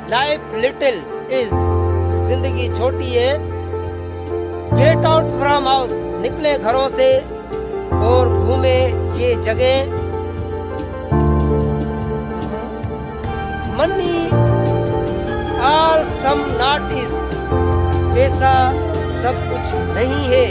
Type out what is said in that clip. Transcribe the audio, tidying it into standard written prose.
Life little is, जिंदगी छोटी है। गेट आउट फ्रॉम हाउस, निकले घरों से और घूमे ये जगह। Money all some not is, पैसा सब कुछ नहीं है।